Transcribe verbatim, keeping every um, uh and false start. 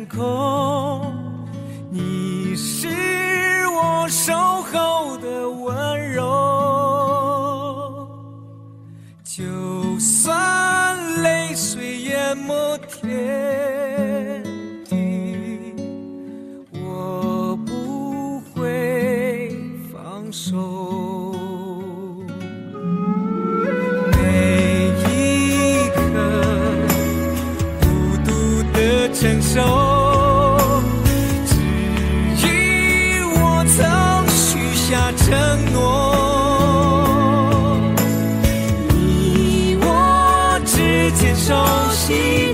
空，你是我守候的温柔，就算泪水淹没天地，我不会放手。每一刻孤独的承受，只因我曾许下承诺，你我之间熟悉。